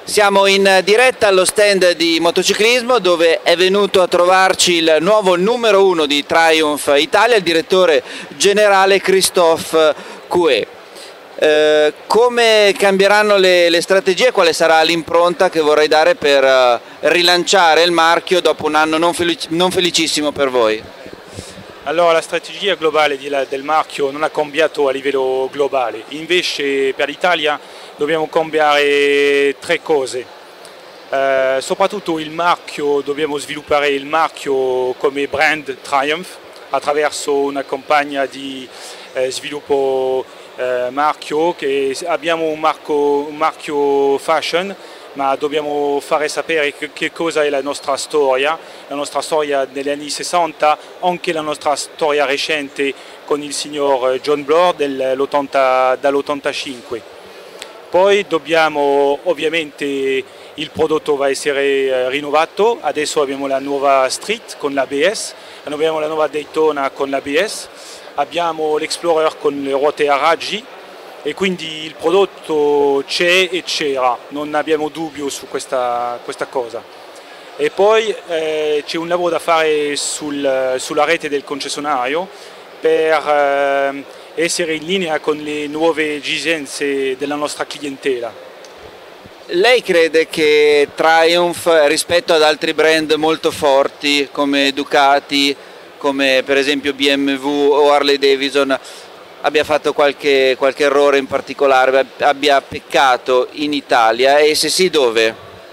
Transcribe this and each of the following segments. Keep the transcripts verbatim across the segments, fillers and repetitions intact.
Siamo in diretta allo stand di motociclismo dove è venuto a trovarci il nuovo numero uno di Triumph Italia, il direttore generale Christophe Coué. Eh, come cambieranno le, le strategie? Quale sarà l'impronta che vorrei dare per uh, rilanciare il marchio dopo un anno non, felic non felicissimo per voi? Allora, la strategia globale di, la, del marchio non ha cambiato a livello globale, invece per l'Italia dobbiamo cambiare tre cose. Eh, soprattutto il marchio, dobbiamo sviluppare il marchio come brand Triumph attraverso una campagna di eh, sviluppo eh, marchio, che abbiamo un, marco, un marchio fashion, ma dobbiamo fare sapere che, che cosa è la nostra storia, la nostra storia negli anni sessanta, anche la nostra storia recente con il signor John Bloor dall'ottantacinque. Poi dobbiamo, ovviamente il prodotto va essere rinnovato, adesso abbiamo la nuova Street con l'A B S, abbiamo la nuova Daytona con l'A B S, abbiamo l'Explorer con le ruote a raggi, e quindi il prodotto c'è e c'era, non abbiamo dubbio su questa, questa cosa. E poi eh, c'è un lavoro da fare sul, sulla rete del concessionario per eh, essere in linea con le nuove esigenze della nostra clientela. Lei crede che Triumph, rispetto ad altri brand molto forti come Ducati, come per esempio B M W o Harley Davidson, abbia fatto qualche, qualche errore in particolare, abbia peccato in Italia, e se sì, dove?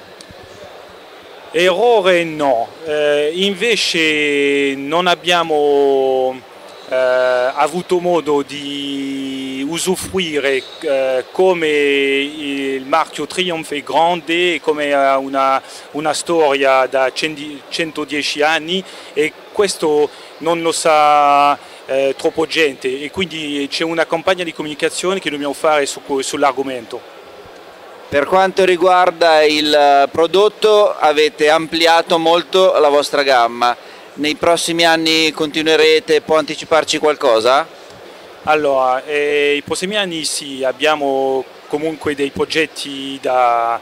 Errore no, eh, invece non abbiamo eh, avuto modo di usufruire eh, come il marchio Triumph è grande, come ha una, una storia da centodieci anni, e questo non lo sa Eh, troppo gente, e quindi c'è una campagna di comunicazione che dobbiamo fare su, sull'argomento. Per quanto riguarda il prodotto, avete ampliato molto la vostra gamma. Nei prossimi anni continuerete? Può anticiparci qualcosa? Allora, eh, i prossimi anni sì, abbiamo comunque dei progetti da,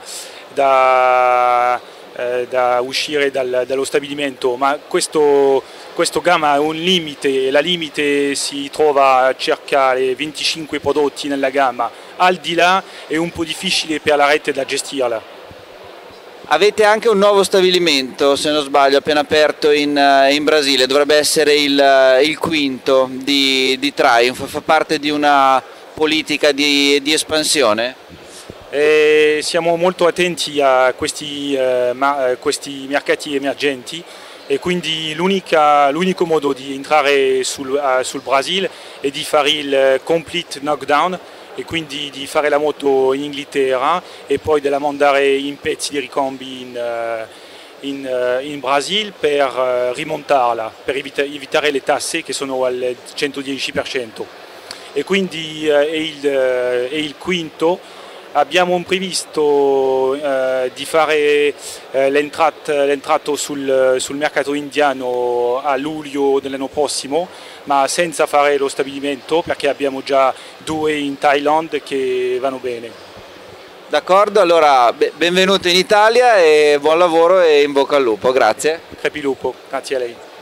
da, eh, da uscire dal, dallo stabilimento, ma questo Questo gamma ha un limite, la limite si trova a circa venticinque prodotti nella gamma, al di là è un po' difficile per la rete da gestirla. Avete anche un nuovo stabilimento, se non sbaglio, appena aperto in, in Brasile, dovrebbe essere il, il quinto di, di Triumph, fa parte di una politica di, di espansione? E siamo molto attenti a questi, eh, ma, questi mercati emergenti, e quindi l'unico modo di entrare sul, uh, sul Brasile è di fare il complete knockdown, e quindi di fare la moto in Inghilterra e poi della mandare in pezzi di ricambi in, uh, in, uh, in Brasile per uh, rimontarla, per evita evitare le tasse che sono al centodieci per cento. E quindi uh, è, il, uh, è il quinto. Abbiamo previsto eh, di fare eh, l'entrato sul, sul mercato indiano a luglio dell'anno prossimo, ma senza fare lo stabilimento, perché abbiamo già due in Thailand che vanno bene. D'accordo, allora benvenuto in Italia e buon lavoro e in bocca al lupo, grazie. Crepi lupo, grazie a lei.